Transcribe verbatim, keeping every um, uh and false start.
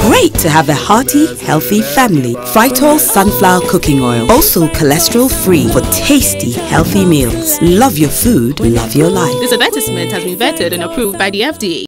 Great to have a hearty, healthy family. Frytol sunflower cooking oil. Also cholesterol free for tasty, healthy meals. Love your food, love your life. This advertisement has been vetted and approved by the F D A.